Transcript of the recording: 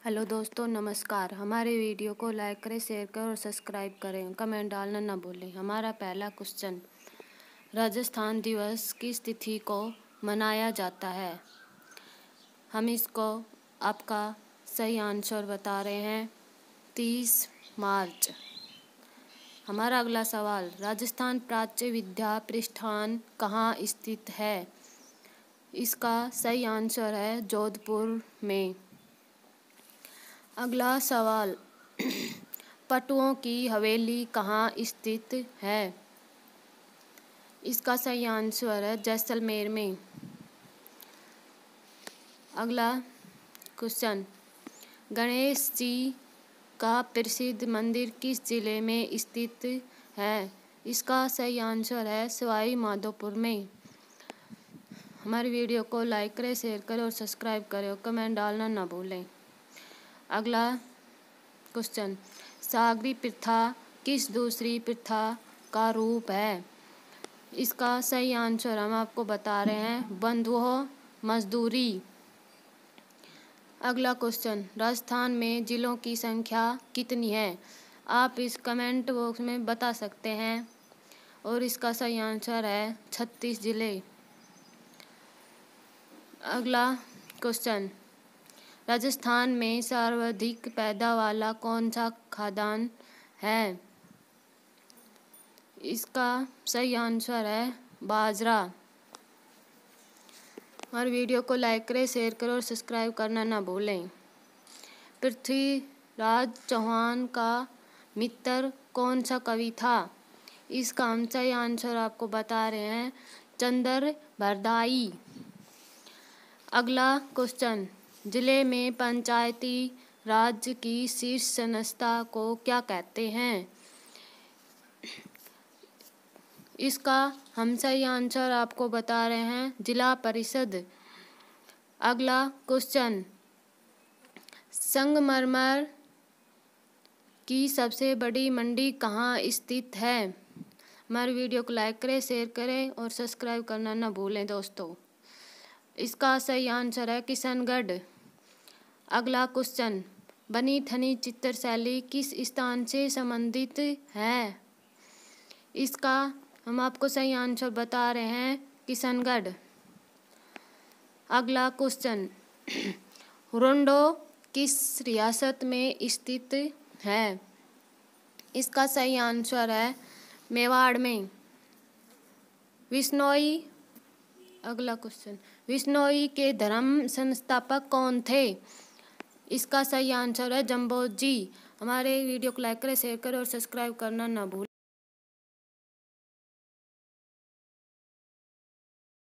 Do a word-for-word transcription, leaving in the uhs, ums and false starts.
Hello दोस्तों, नमस्कार। हमारे वीडियो को लाइक करें, शेयर करें और सब्सक्राइब करें। कमेंट डालना न भूलें। हमारा पहला क्वेश्चन, राजस्थान दिवस किस तिथि को मनाया जाता है? हम इसको आपका सही आंसर बता रहे हैं, तीस मार्च। हमारा अगला सवाल, राजस्थान प्राच्य विद्या प्रतिष्ठान कहाँ स्थित है? इसका सही आंसर है जोधपुर में। अगला सवाल, पटुओं की हवेली कहाँ स्थित है? इसका सही आंसर है जैसलमेर में। अगला क्वेश्चन, गणेश जी का प्रसिद्ध मंदिर किस जिले में स्थित है? इसका सही आंसर है सवाई माधोपुर में। हमारी वीडियो को लाइक करें, शेयर करें और सब्सक्राइब करें और कमेंट डालना ना भूलें। अगला क्वेश्चन, सागरी प्रथा किस दूसरी प्रथा का रूप है? इसका सही आंसर हम आपको बता रहे हैं बंधुआ मजदूरी। अगला क्वेश्चन, राजस्थान में जिलों की संख्या कितनी है? आप इस कमेंट बॉक्स में बता सकते हैं और इसका सही आंसर है छत्तीस जिले। अगला क्वेश्चन, राजस्थान में सर्वाधिक पैदा वाला कौन सा खाद्यान्न है? इसका सही आंसर है बाजरा। हमारे वीडियो को लाइक करें, शेयर करें और सब्सक्राइब करना ना भूलें। पृथ्वीराज चौहान का मित्र कौन सा कवि था? इसका हम सही आंसर आपको बता रहे हैं चंद्र बरदाई। अगला क्वेश्चन, जिले में पंचायती राज की शीर्ष संस्था को क्या कहते हैं? इसका हम सही आंसर आपको बता रहे हैं जिला परिषद। अगला क्वेश्चन, संगमरमर की सबसे बड़ी मंडी कहाँ स्थित है? हमारे वीडियो को लाइक करें, शेयर करें और सब्सक्राइब करना न भूलें दोस्तों। इसका सही आंसर है किशनगढ़। अगला क्वेश्चन, बनी ठनी चित्रशैली किस स्थान से संबंधित है? इसका हम आपको सही आंसर बता रहे हैं किशनगढ़। अगला क्वेश्चन, रोंडो किस रियासत में स्थित है? इसका सही आंसर है मेवाड़ में। विश्नोई अगला क्वेश्चन, विश्नोई के धर्म संस्थापक कौन थे? इसका सही आंसर है जम्बोजी। हमारे वीडियो को लाइक करें, शेयर करें और सब्सक्राइब करना ना भूलें।